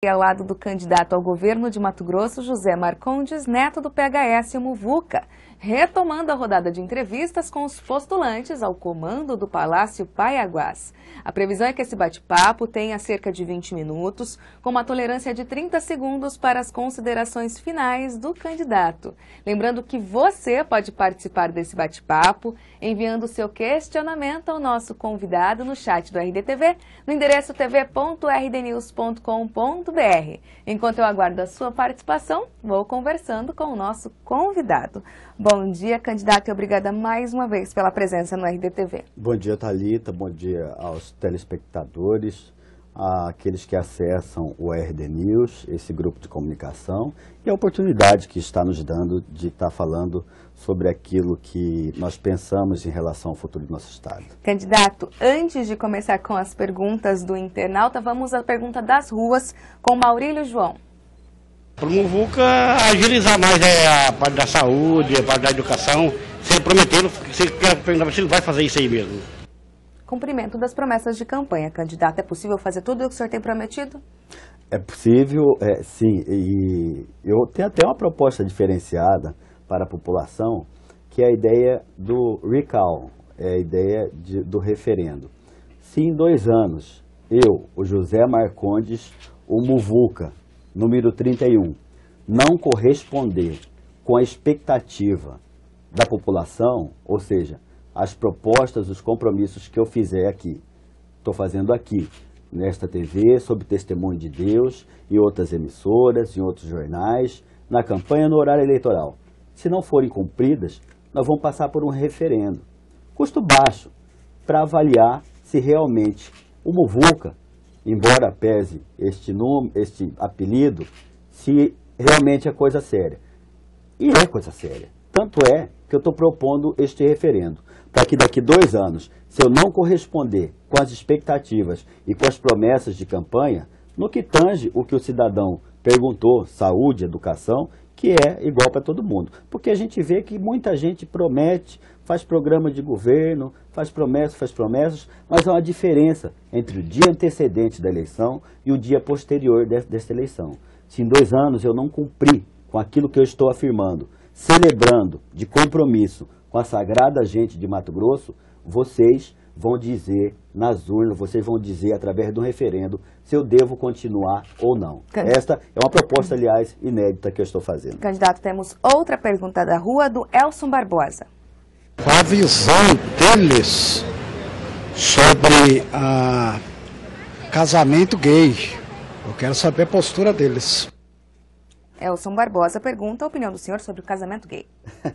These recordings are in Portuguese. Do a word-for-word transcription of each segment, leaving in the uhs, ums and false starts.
Ao lado do candidato ao governo de Mato Grosso, José Marcondes, neto do P H S Muvuca, retomando a rodada de entrevistas com os postulantes ao comando do Palácio Paiaguás. A previsão é que esse bate-papo tenha cerca de vinte minutos, com uma tolerância de trinta segundos para as considerações finais do candidato. Lembrando que você pode participar desse bate-papo enviando seu questionamento ao nosso convidado no chat do R D T V, no endereço t v ponto r d news ponto com ponto b r. Enquanto eu aguardo a sua participação, vou conversando com o nosso convidado. Bom dia, candidato, e obrigada mais uma vez pela presença no R D T V. Bom dia, Thalita, bom dia aos telespectadores, àqueles que acessam o R D News, esse grupo de comunicação, e a oportunidade que está nos dando de estar falando sobre aquilo que nós pensamos em relação ao futuro do nosso Estado. Candidato, antes de começar com as perguntas do internauta, vamos à pergunta das ruas com Maurílio João. Para o Muvuca agilizar mais é, a parte da saúde, a parte da educação, você prometeu, você quer perguntar se ele vai fazer isso aí mesmo. Cumprimento das promessas de campanha, candidato. É possível fazer tudo o que o senhor tem prometido? É possível, é, sim. E eu tenho até uma proposta diferenciada para a população, que é a ideia do recall, é a ideia de, do referendo. Se em dois anos eu, o José Marcondes, o Muvuca, número trinta e um, não corresponder com a expectativa da população, ou seja, as propostas, os compromissos que eu fizer aqui, estou fazendo aqui, nesta T V, sob testemunho de Deus, em outras emissoras, em outros jornais, na campanha, no horário eleitoral. Se não forem cumpridas, nós vamos passar por um referendo, custo baixo, para avaliar se realmente o Muvuca, embora pese este, nome, este apelido, se realmente é coisa séria. E é coisa séria. Tanto é que eu estou propondo este referendo, para que daqui dois anos, se eu não corresponder com as expectativas e com as promessas de campanha, no que tange o que o cidadão perguntou, saúde, educação, que é igual para todo mundo. Porque a gente vê que muita gente promete, faz programa de governo, faz promessas, faz promessas, mas há uma diferença entre o dia antecedente da eleição e o dia posterior dessa eleição. Se em dois anos eu não cumprir com aquilo que eu estou afirmando, celebrando de compromisso com a sagrada gente de Mato Grosso, vocês vão dizer nas urnas, vocês vão dizer através de um referendo se eu devo continuar ou não. Candidato. Esta é uma proposta, aliás, inédita que eu estou fazendo. Candidato, temos outra pergunta da rua, do Elson Barbosa. Qual a visão deles sobre a casamento gay? Eu quero saber a postura deles. Elson Barbosa pergunta a opinião do senhor sobre o casamento gay.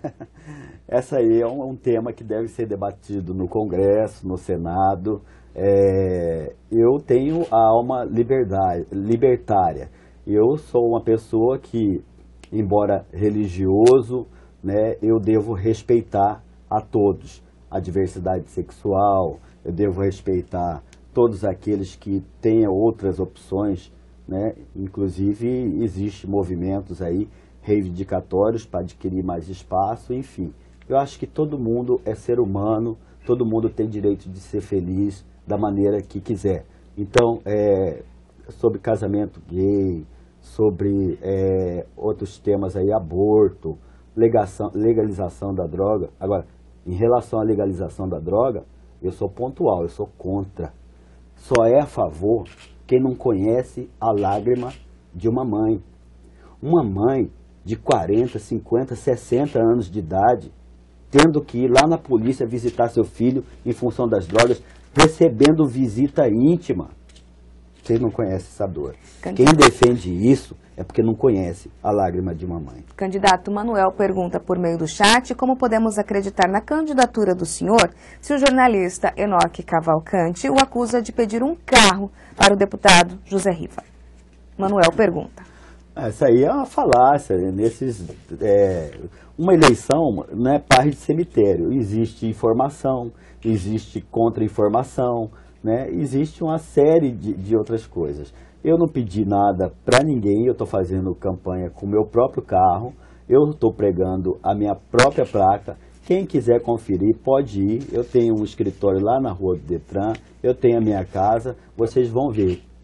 Essa aí é um, um tema que deve ser debatido no Congresso, no Senado. É, eu tenho a alma liberdade, libertária. Eu sou uma pessoa que, embora religioso, né, eu devo respeitar a todos. A diversidade sexual, eu devo respeitar todos aqueles que tenham outras opções, né? Inclusive, existem movimentos aí reivindicatórios para adquirir mais espaço, enfim. Eu acho que todo mundo é ser humano, todo mundo tem direito de ser feliz da maneira que quiser. Então, é, sobre casamento gay, sobre é, outros temas aí, aborto, legação, legalização da droga. Agora, em relação à legalização da droga, eu sou pontual, eu sou contra. Só é a favor quem não conhece a lágrima de uma mãe. Uma mãe de quarenta, cinquenta, sessenta anos de idade, tendo que ir lá na polícia visitar seu filho em função das drogas, recebendo visita íntima. Vocês não conhecem essa dor. Candidato. Quem defende isso é porque não conhece a lágrima de uma mãe. Candidato Manuel pergunta por meio do chat como podemos acreditar na candidatura do senhor se o jornalista Enoque Cavalcante o acusa de pedir um carro para o deputado José Riva. Manuel pergunta. Essa aí é uma falácia. Nesses, é, uma eleição não é par de cemitério. Existe informação, existe contra-informação, né? Existe uma série de, de outras coisas. Eu não pedi nada para ninguém, eu estou fazendo campanha com o meu próprio carro, eu estou pregando a minha própria placa. Quem quiser conferir pode ir, eu tenho um escritório lá na rua do Detran, eu tenho a minha casa, vocês vão ver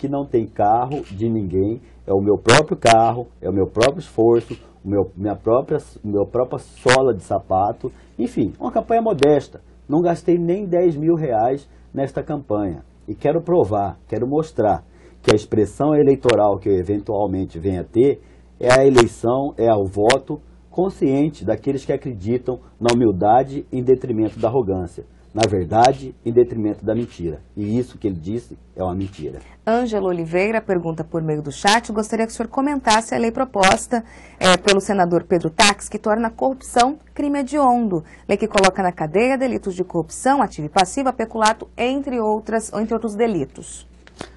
que não tem carro de ninguém, é o meu próprio carro, é o meu próprio esforço, o meu, minha própria, minha própria sola de sapato, enfim, uma campanha modesta. Não gastei nem dez mil reais nesta campanha. E quero provar, quero mostrar que a expressão eleitoral que eu eventualmente venha a ter é a eleição, é o voto consciente daqueles que acreditam na humildade em detrimento da arrogância. Na verdade, em detrimento da mentira. E isso que ele disse é uma mentira. Ângelo Oliveira pergunta por meio do chat, gostaria que o senhor comentasse a lei proposta é, pelo senador Pedro Tax, que torna a corrupção crime hediondo. Lei que coloca na cadeia delitos de corrupção, ativa e passiva, peculato, entre, outras, entre outros delitos.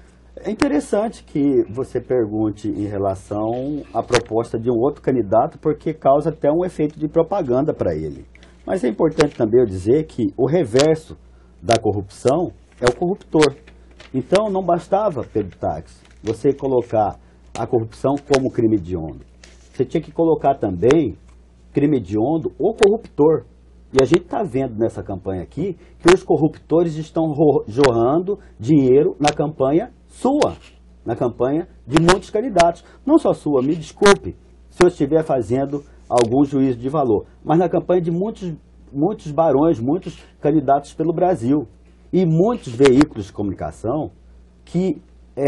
É interessante que você pergunte em relação à proposta de um outro candidato, porque causa até um efeito de propaganda para ele. Mas é importante também eu dizer que o reverso da corrupção é o corruptor. Então não bastava, Pedro Tax, você colocar a corrupção como crime hediondo. Você tinha que colocar também crime hediondo o corruptor. E a gente está vendo nessa campanha aqui que os corruptores estão jorrando dinheiro na campanha sua, na campanha de muitos candidatos. Não só sua, me desculpe se eu estiver fazendo algum juízo de valor, mas na campanha de muitos, muitos barões, muitos candidatos pelo Brasil e muitos veículos de comunicação que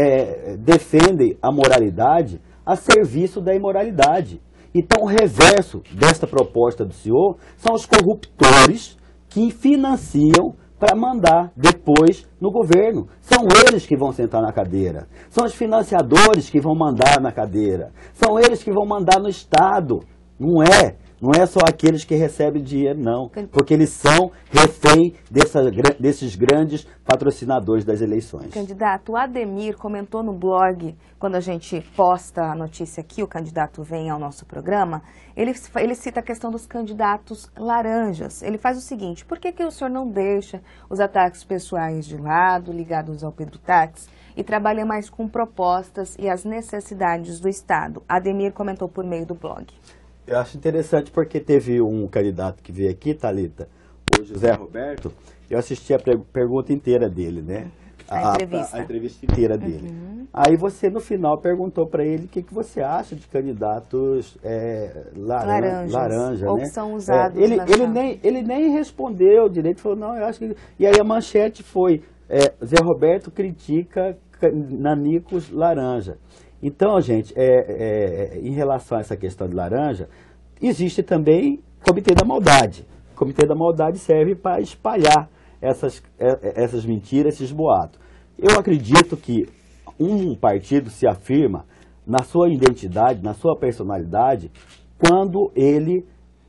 é, defendem a moralidade a serviço da imoralidade. Então o reverso desta proposta do senhor são os corruptores que financiam para mandar depois no governo. São eles que vão sentar na cadeira. São os financiadores que vão mandar na cadeira. São eles que vão mandar no Estado. Não é, não é só aqueles que recebem dinheiro, não. Porque eles são refém dessa, desses grandes patrocinadores das eleições. Candidato, o Ademir comentou no blog, quando a gente posta a notícia aqui, o candidato vem ao nosso programa, ele, ele cita a questão dos candidatos laranjas. Ele faz o seguinte, por que, que o senhor não deixa os ataques pessoais de lado, ligados ao Pedro Tax, e trabalha mais com propostas e as necessidades do Estado? Ademir comentou por meio do blog. Eu acho interessante porque teve um candidato que veio aqui, Thalita, o José Roberto, eu assisti a pergunta inteira dele, né? A, a entrevista. A, a entrevista inteira dele. Uhum. Aí você, no final, perguntou para ele o que, que você acha de candidatos é, laran laranjas, laranja, ou né? que são usados é, ele, na ele, nem, ele nem respondeu direito, falou, não, eu acho que... E aí a manchete foi, é, Zé Roberto critica nanicos laranja. Então, gente, é, é, em relação a essa questão de laranja, existe também o Comitê da Maldade. O Comitê da Maldade serve para espalhar essas, essas mentiras, esses boatos. Eu acredito que um partido se afirma na sua identidade, na sua personalidade, quando ele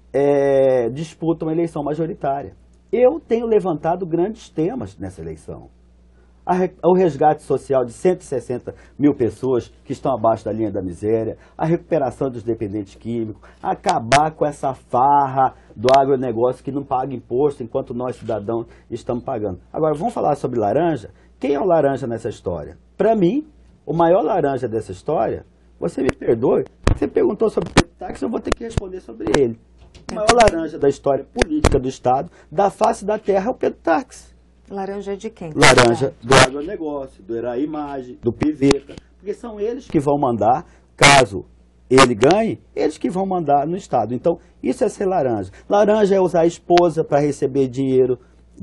é, disputa uma eleição majoritária. Eu tenho levantado grandes temas nessa eleição. O resgate social de cento e sessenta mil pessoas que estão abaixo da linha da miséria, a recuperação dos dependentes químicos, acabar com essa farra do agronegócio que não paga imposto enquanto nós, cidadãos, estamos pagando. Agora, vamos falar sobre laranja? Quem é o laranja nessa história? Para mim, o maior laranja dessa história, você me perdoe, você perguntou sobre o Pedro Tax, eu vou ter que responder sobre ele. O maior laranja da história política do Estado, da face da terra, é o Pedro Tax. Laranja de quem? Laranja do agronegócio, do Herai Imagem, do Piveta, porque são eles que vão mandar, caso ele ganhe, eles que vão mandar no Estado. Então, isso é ser laranja. Laranja é usar a esposa para receber dinheiro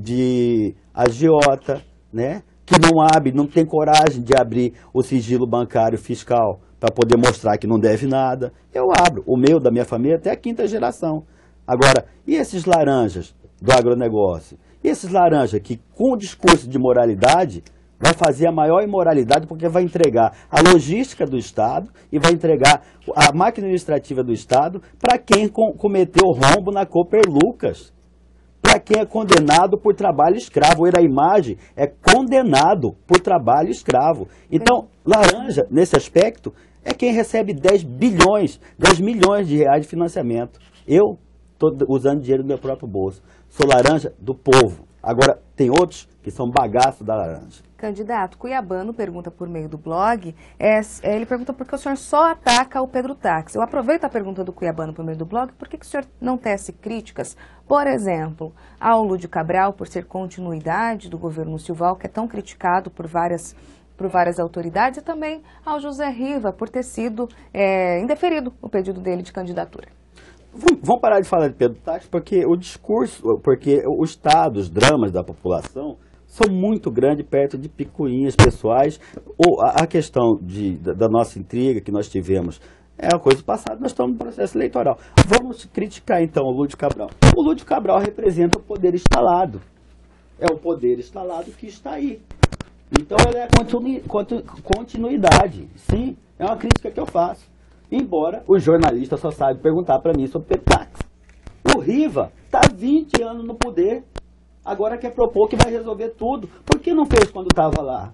de agiota, né? Que não abre, não tem coragem de abrir o sigilo bancário fiscal para poder mostrar que não deve nada. Eu abro, o meu, da minha família, até a quinta geração. Agora, e esses laranjas do agronegócio? E esses laranjas que, com o discurso de moralidade, vai fazer a maior imoralidade porque vai entregar a logística do Estado e vai entregar a máquina administrativa do Estado para quem com, cometeu rombo na Cooper Lucas, para quem é condenado por trabalho escravo. O Herai Imagem é condenado por trabalho escravo. Então, laranja, nesse aspecto, é quem recebe dez bilhões, dez milhões de reais de financiamento. Eu estou usando dinheiro do meu próprio bolso. Sou laranja do povo. Agora, tem outros que são bagaço da laranja. Candidato, Cuiabano pergunta por meio do blog, é, ele pergunta por que o senhor só ataca o Pedro Tax. Eu aproveito a pergunta do Cuiabano por meio do blog, por que, que o senhor não tece críticas, por exemplo, ao Lúdio Cabral, por ser continuidade do governo Silval, que é tão criticado por várias por várias autoridades e também ao José Riva por ter sido é, indeferido o pedido dele de candidatura. Vamos parar de falar de Pedro Táxi, porque o discurso, porque o estado, os dramas da população são muito grandes perto de picuinhas pessoais. Ou a, a questão de, da, da nossa intriga que nós tivemos é uma coisa do passado, nós estamos no processo eleitoral. Vamos criticar então o Lúdio Cabral. O Lúdio Cabral representa o poder instalado. É o poder instalado que está aí. Então ele é continu, continu, continuidade. Sim, é uma crítica que eu faço. Embora o jornalista só sabe perguntar para mim sobre Pedro Táxi. O Riva está há vinte anos no poder, agora quer propor que vai resolver tudo. Por que não fez quando estava lá?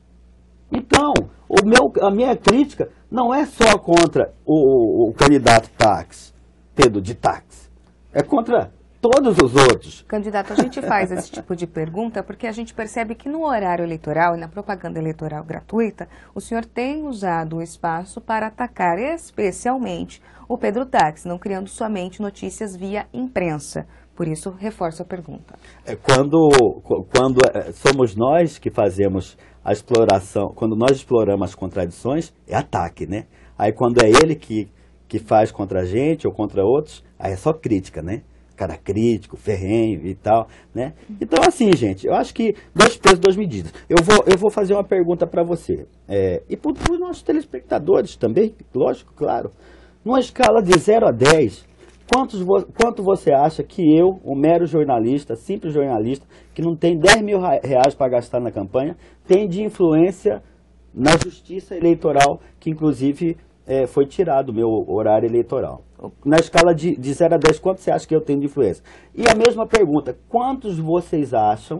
Então, o meu, a minha crítica não é só contra o, o, o candidato Táxi, Pedro de Táxi, é contra todos os outros. Candidato, a gente faz esse tipo de pergunta porque a gente percebe que no horário eleitoral e na propaganda eleitoral gratuita, o senhor tem usado o espaço para atacar especialmente o Pedro Táxi, não criando somente notícias via imprensa. Por isso, reforço a pergunta. É quando, quando somos nós que fazemos a exploração, quando nós exploramos as contradições, é ataque, né? Aí quando é ele que, que faz contra a gente ou contra outros, aí é só crítica, né? Cara crítico, ferrenho e tal, né? Então, assim, gente, eu acho que dois pesos, duas medidas. Eu vou, eu vou fazer uma pergunta para você, é, e para os nossos telespectadores também, lógico, claro. Numa escala de zero a dez, quantos, quanto você acha que eu, um mero jornalista, simples jornalista, que não tem dez mil reais para gastar na campanha, tem de influência na justiça eleitoral, que inclusive é, foi tirado do meu horário eleitoral? Na escala de, de zero a dez, quanto você acha que eu tenho de influência? E a mesma pergunta, quantos vocês acham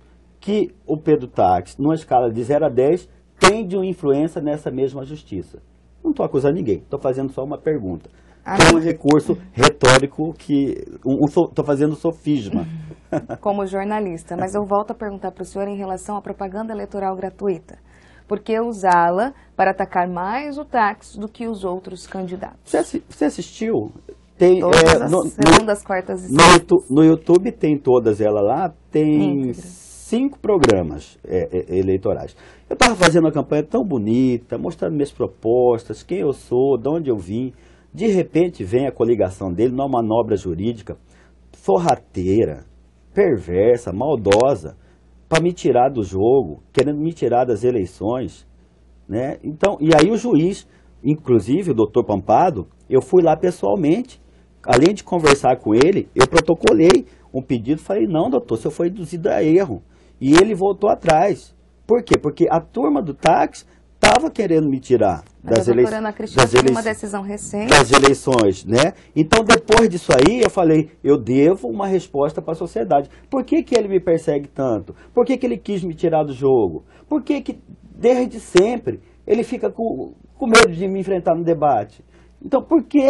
que o Pedro Táxi, numa escala de zero a dez, tem de uma influência nessa mesma justiça? Não estou acusando ninguém, estou fazendo só uma pergunta. É um recurso retórico que... Estou um, um, fazendo sofisma. Como jornalista, mas eu volto a perguntar para o senhor em relação à propaganda eleitoral gratuita. Por que usá-la para atacar mais o Táxi do que os outros candidatos? Você, você assistiu? Tem, todas é, as no, segundas, quartas e no, no YouTube tem todas elas lá, tem cinco programas é, é, eleitorais. Eu estava fazendo uma campanha tão bonita, mostrando minhas propostas, quem eu sou, de onde eu vim. De repente vem a coligação dele numa manobra jurídica sorrateira, perversa, maldosa, para me tirar do jogo, querendo me tirar das eleições, né? Então, e aí o juiz, inclusive o doutor Pampado, eu fui lá pessoalmente, além de conversar com ele, eu protocolei um pedido, falei, não, doutor, o senhor foi induzido a erro. E ele voltou atrás. Por quê? Porque a turma do táxi estava querendo me tirar das, elei das, elei uma decisão recente. das eleições, né? Então, depois disso aí, eu falei, eu devo uma resposta para a sociedade. Por que que ele me persegue tanto? Por que que ele quis me tirar do jogo? Por que que, desde sempre, ele fica com, com medo de me enfrentar no debate? Então, por que...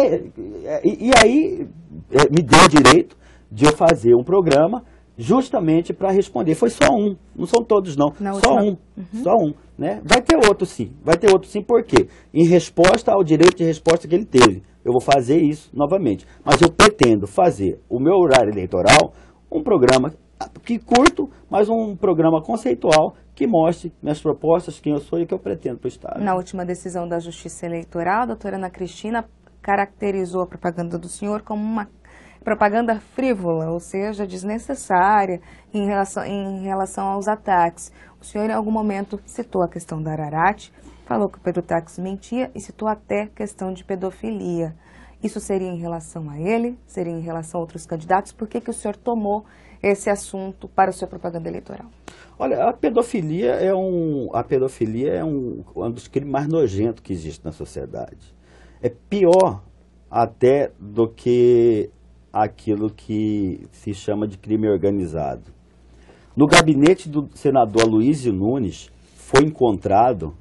E, e aí, me deu o direito de eu fazer um programa justamente para responder. Foi só um, não são todos não, Na só última... um, uhum. só um, né? Vai ter outro sim, vai ter outro sim, por quê? Em resposta ao direito de resposta que ele teve, eu vou fazer isso novamente, mas eu pretendo fazer o meu horário eleitoral, um programa que curto, mas um programa conceitual que mostre minhas propostas, quem eu sou e o que eu pretendo para o Estado. Na última decisão da Justiça Eleitoral, a doutora Ana Cristina caracterizou a propaganda do senhor como uma propaganda frívola, ou seja, desnecessária em relação, em relação aos ataques. O senhor em algum momento citou a questão da Ararate, falou que o Pedro Táxi mentia e citou até questão de pedofilia. Isso seria em relação a ele? Seria em relação a outros candidatos? Por que que o senhor tomou esse assunto para a sua propaganda eleitoral? Olha, a pedofilia é um, a pedofilia é um, um dos crimes mais nojentos que existe na sociedade. É pior até do que aquilo que se chama de crime organizado. No gabinete do senador Aloysio Nunes foi encontrado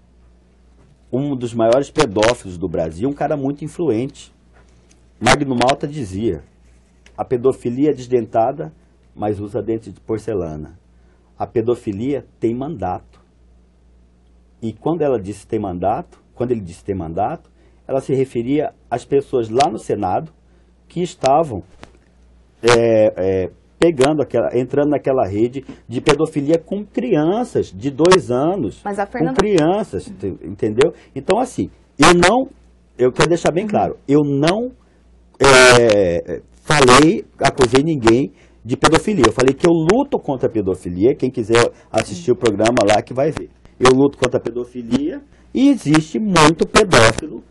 um dos maiores pedófilos do Brasil, um cara muito influente. Magno Malta dizia, a pedofilia é desdentada, mas usa dentes de porcelana. A pedofilia tem mandato. E quando ela disse tem mandato, quando ele disse tem mandato, ela se referia às pessoas lá no Senado que estavam é, é, pegando aquela, entrando naquela rede de pedofilia com crianças de dois anos, Mas a Fernanda... com crianças, entendeu? Então, assim, eu não, eu quero deixar bem claro, eu não é, falei, acusei ninguém de pedofilia. Eu falei que eu luto contra a pedofilia, quem quiser assistir o programa lá que vai ver. Eu luto contra a pedofilia e existe muito pedófilo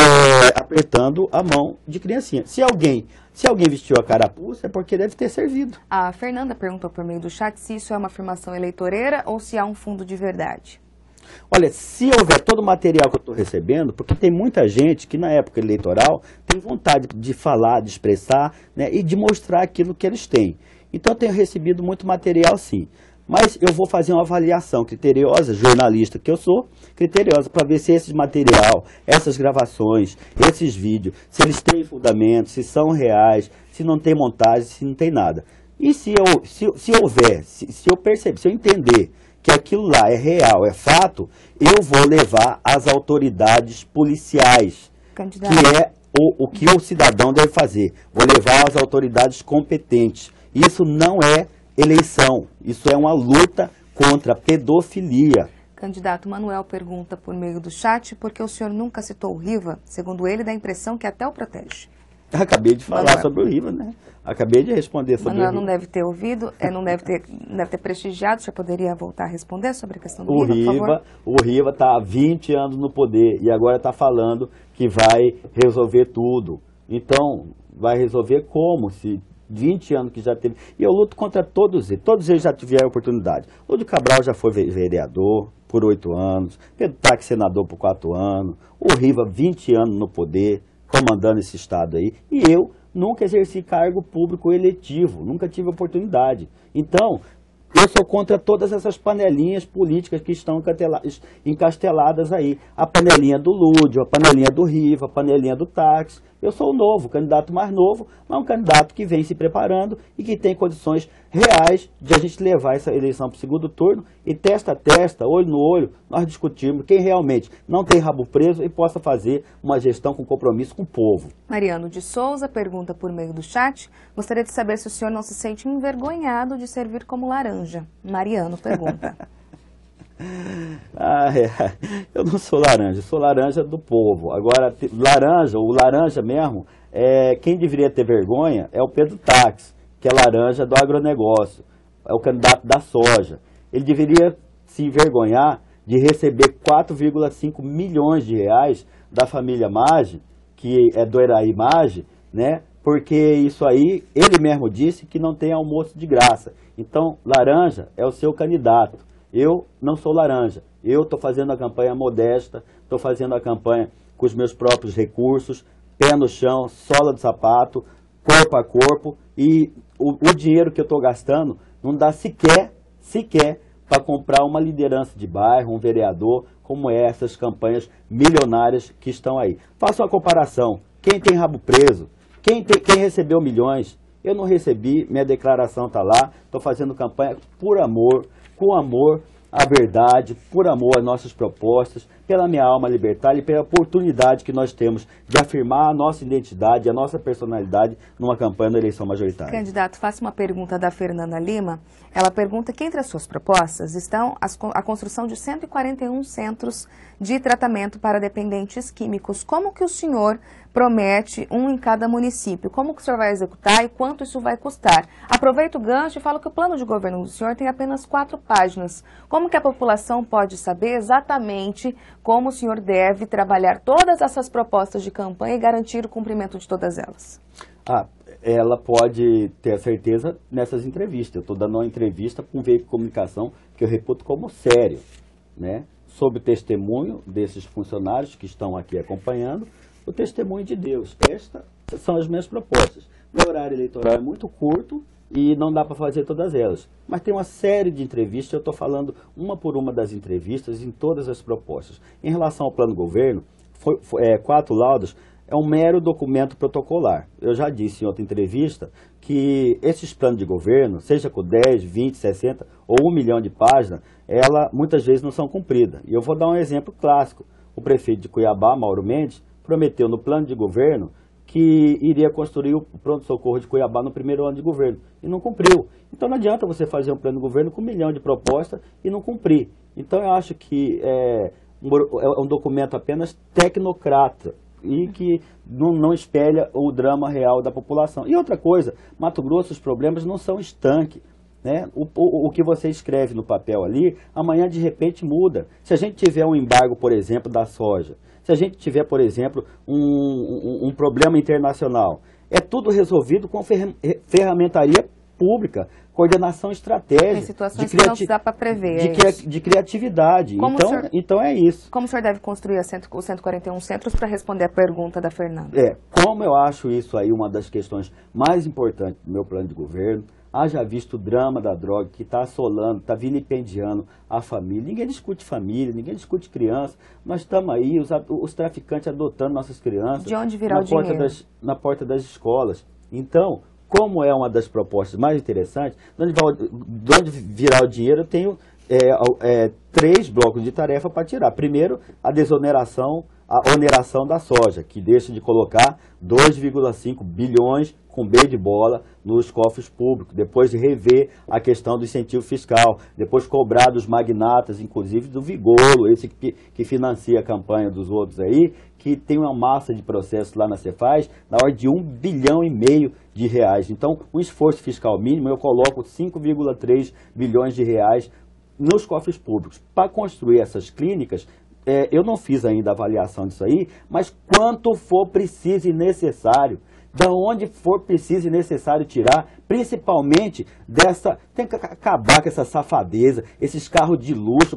é, apertando a mão de criancinha. Se alguém, se alguém vestiu a carapuça é porque deve ter servido. A Fernanda perguntou por meio do chat se isso é uma afirmação eleitoreira ou se há um fundo de verdade. Olha, se houver todo o material que eu estou recebendo, porque tem muita gente que na época eleitoral tem vontade de falar, de expressar, né, e de mostrar aquilo que eles têm. Então eu tenho recebido muito material sim. Mas eu vou fazer uma avaliação criteriosa, jornalista que eu sou, criteriosa, para ver se esse material, essas gravações, esses vídeos, se eles têm fundamento, se são reais, se não tem montagem, se não tem nada. E se, eu, se, se houver, se, se eu perceber, se eu entender que aquilo lá é real, é fato, eu vou levar às autoridades policiais, Candidato. que é o, o que o cidadão deve fazer. Vou levar às autoridades competentes. Isso não é eleição, isso é uma luta contra a pedofilia. Candidato Manuel pergunta por meio do chat por que o senhor nunca citou o Riva. Segundo ele, dá a impressão que até o protege. Acabei de falar Manuel. sobre o Riva, né? Acabei de responder sobre Manuel o Riva. não deve ter ouvido, é, não deve ter, deve ter prestigiado. O senhor poderia voltar a responder sobre a questão do O Riva, por favor? Riva, o Riva está há vinte anos no poder e agora está falando que vai resolver tudo. Então, vai resolver como? Se vinte anos que já teve. E eu luto contra todos eles. Todos eles já tiveram oportunidade. O de Cabral já foi vereador por oito anos. Pedro Taques, senador por quatro anos. O Riva, vinte anos no poder, comandando esse estado aí. E eu nunca exerci cargo público eletivo. Nunca tive oportunidade. Então, eu sou contra todas essas panelinhas políticas que estão encasteladas aí. A panelinha do Lúdio, a panelinha do Riva, a panelinha do Táxi. Eu sou o novo, o candidato mais novo, mas um candidato que vem se preparando e que tem condições reais de a gente levar essa eleição para o segundo turno e testa a testa, olho no olho, nós discutirmos quem realmente não tem rabo preso e possa fazer uma gestão com compromisso com o povo. Mariano de Souza pergunta por meio do chat, gostaria de saber se o senhor não se sente envergonhado de servir como laranja. Mariano pergunta. Ah, é. Eu não sou laranja, sou laranja do povo. Agora, laranja, o laranja mesmo, é, quem deveria ter vergonha é o Pedro Taques, que é laranja do agronegócio, é o candidato da soja. Ele deveria se envergonhar de receber quatro vírgula cinco milhões de reais da família Maggi, que é do Eraí Maggi, né? Porque isso aí, ele mesmo disse que não tem almoço de graça. Então, laranja é o seu candidato. Eu não sou laranja, eu estou fazendo a campanha modesta, estou fazendo a campanha com os meus próprios recursos, pé no chão, sola do sapato, corpo a corpo, e o, o dinheiro que eu estou gastando não dá sequer, sequer, para comprar uma liderança de bairro, um vereador, como é essas campanhas milionárias que estão aí. Faça uma comparação, quem tem rabo preso, quem, tem, quem recebeu milhões, eu não recebi, minha declaração está lá, estou fazendo campanha por amor, com amor à verdade, por amor às nossas propostas, pela minha alma libertária e pela oportunidade que nós temos de afirmar a nossa identidade, a nossa personalidade numa campanha da eleição majoritária. Candidato, faço uma pergunta da Fernanda Lima. Ela pergunta que entre as suas propostas estão as, a construção de cento e quarenta e um centros de tratamento para dependentes químicos. Como que o senhor promete um em cada município? Como que o senhor vai executar e quanto isso vai custar? Aproveito o gancho e falo que o plano de governo do senhor tem apenas quatro páginas. Como que a população pode saber exatamente como o senhor deve trabalhar todas essas propostas de campanha e garantir o cumprimento de todas elas? Ah, ela pode ter a certeza nessas entrevistas. Eu estou dando uma entrevista para um veículo de comunicação que eu reputo como sério, né? Sob o testemunho desses funcionários que estão aqui acompanhando, o testemunho de Deus. Estas são as minhas propostas. Meu horário eleitoral é muito curto e não dá para fazer todas elas. Mas tem uma série de entrevistas, eu estou falando uma por uma das entrevistas em todas as propostas. Em relação ao plano governo, foi, foi, é, quatro laudas é um mero documento protocolar. Eu já disse em outra entrevista que esses planos de governo, seja com dez, vinte, sessenta ou um milhão de páginas, ela muitas vezes não são cumpridas. E eu vou dar um exemplo clássico. O prefeito de Cuiabá, Mauro Mendes, prometeu no plano de governo que iria construir o pronto-socorro de Cuiabá no primeiro ano de governo, e não cumpriu. Então não adianta você fazer um plano de governo com um milhão de propostas e não cumprir. Então eu acho que é um, é um documento apenas tecnocrata e que não, não espelha o drama real da população. E outra coisa, Mato Grosso, os problemas não são estanques. Né? O, o, o que você escreve no papel ali, amanhã de repente muda. Se a gente tiver um embargo, por exemplo, da soja, se a gente tiver, por exemplo, um, um, um problema internacional, é tudo resolvido com fer ferramentaria pública, coordenação estratégica. Tem situações que não dá para prever. De, é cri de criatividade. Então, senhor, então é isso. Como o senhor deve construir a cento, os cento e quarenta e um centros para responder a pergunta da Fernanda? É, como eu acho isso aí uma das questões mais importantes do meu plano de governo, haja visto o drama da droga que está assolando, está vilipendiando a família. Ninguém discute família, ninguém discute criança. Nós estamos aí, os, os traficantes adotando nossas crianças. De onde virá na o porta dinheiro? Das, na porta das escolas. Então, como é uma das propostas mais interessantes, de onde, vai, de onde virá o dinheiro, eu tenho é, é, três blocos de tarefa para tirar. Primeiro, a desoneração, a oneração da soja, que deixa de colocar dois vírgula cinco bilhões com B de bola nos cofres públicos, depois de rever a questão do incentivo fiscal, depois cobrar dos magnatas, inclusive do Vigolo, esse que, que financia a campanha dos outros aí, que tem uma massa de processos lá na Cefaz, na ordem de um bilhão e meio de reais. Então, um esforço fiscal mínimo, eu coloco cinco vírgula três bilhões de reais nos cofres públicos. Para construir essas clínicas, é, eu não fiz ainda a avaliação disso aí, mas quanto for preciso e necessário, da onde for preciso e necessário tirar, principalmente dessa, tem que acabar com essa safadeza, esses carros de luxo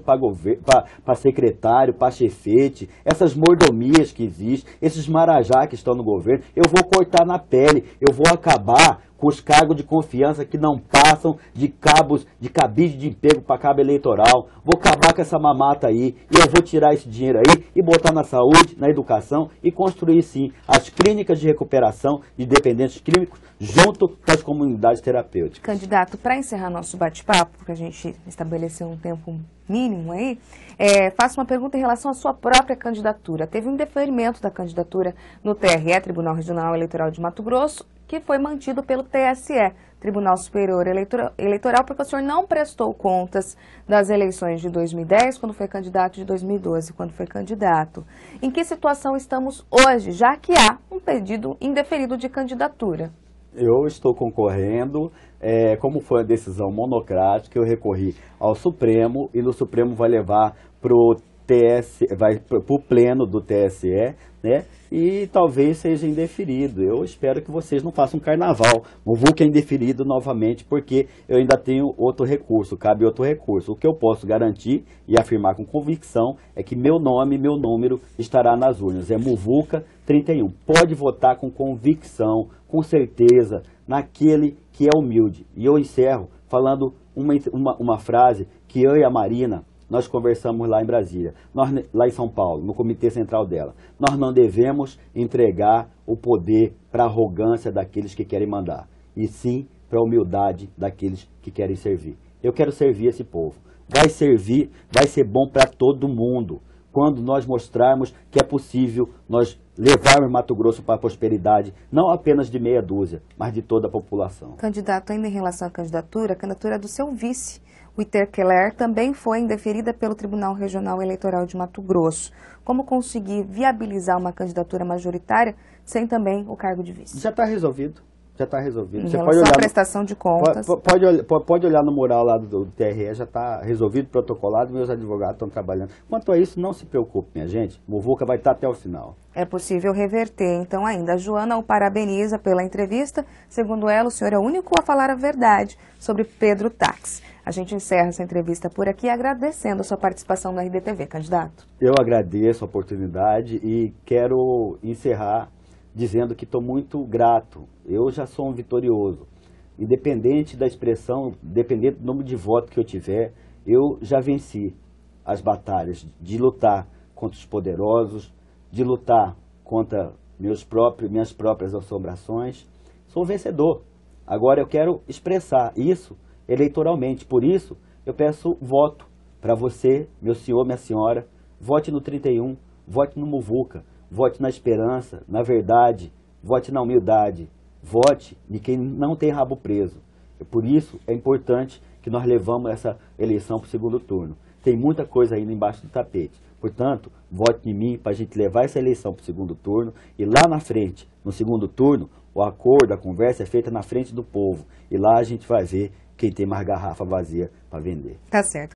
para secretário, para chefete, essas mordomias que existem, esses marajá que estão no governo, eu vou cortar na pele, eu vou acabar com os cargos de confiança que não passam de cabos, de cabide de emprego para cabo eleitoral, vou acabar com essa mamata aí, e eu vou tirar esse dinheiro aí e botar na saúde, na educação e construir sim as clínicas de recuperação de dependentes químicos junto com as comunidades terapêuticas. Candidato, para encerrar nosso bate-papo, porque a gente estabeleceu um tempo mínimo aí, é, faço uma pergunta em relação à sua própria candidatura. Teve um indeferimento da candidatura no T R E, Tribunal Regional Eleitoral de Mato Grosso, que foi mantido pelo T S E, Tribunal Superior Eleitoral, porque o senhor não prestou contas das eleições de dois mil e dez, quando foi candidato, de dois mil e doze, quando foi candidato. Em que situação estamos hoje, já que há um pedido indeferido de candidatura? Eu estou concorrendo, é, como foi uma decisão monocrática, eu recorri ao Supremo e no Supremo vai levar para o T S, vai para o pleno do T S E, né? E talvez seja indeferido. Eu espero que vocês não façam um carnaval. O V U C é indeferido novamente, porque eu ainda tenho outro recurso, cabe outro recurso. O que eu posso garantir e afirmar com convicção é que meu nome e meu número estará nas urnas. É Muvuca trinta e um. Pode votar com convicção, com certeza, naquele que é humilde. E eu encerro falando uma, uma, uma frase que eu e a Marina nós conversamos lá em Brasília, nós, lá em São Paulo, no comitê central dela. Nós não devemos entregar o poder para a arrogância daqueles que querem mandar, e sim para a humildade daqueles que querem servir. Eu quero servir esse povo. Vai servir, vai ser bom para todo mundo, quando nós mostrarmos que é possível nós levarmos Mato Grosso para a prosperidade, não apenas de meia dúzia, mas de toda a população. Candidato, ainda em relação à candidatura, a candidatura do seu vice, o Iter Keller, também foi indeferida pelo Tribunal Regional Eleitoral de Mato Grosso. Como conseguir viabilizar uma candidatura majoritária sem também o cargo de vice? Já está resolvido. Já está resolvido. Em Você relação pode olhar à prestação no, de contas. Pode, pode, olhar, pode olhar no mural lá do, do T R E, já está resolvido, protocolado, meus advogados estão trabalhando. Quanto a isso, não se preocupe, minha gente. Muvuca vai estar até o final. É possível reverter, então, ainda. A Joana o parabeniza pela entrevista. Segundo ela, o senhor é o único a falar a verdade sobre Pedro Tax. A gente encerra essa entrevista por aqui agradecendo a sua participação no R D T V, candidato. Eu agradeço a oportunidade e quero encerrar dizendo que estou muito grato. Eu já sou um vitorioso. Independente da expressão, independente do número de votos que eu tiver, eu já venci as batalhas de lutar contra os poderosos, de lutar contra meus próprios, minhas próprias assombrações. Sou vencedor. Agora eu quero expressar isso eleitoralmente. Por isso, eu peço voto para você, meu senhor, minha senhora. Vote no trinta e um, vote no Muvuca, vote na esperança, na verdade, vote na humildade, vote de quem não tem rabo preso. Por isso é importante que nós levamos essa eleição para o segundo turno. Tem muita coisa ainda embaixo do tapete. Portanto, vote em mim para a gente levar essa eleição para o segundo turno e lá na frente, no segundo turno, o acordo, a conversa é feita na frente do povo. E lá a gente vai ver quem tem mais garrafa vazia para vender. Tá certo.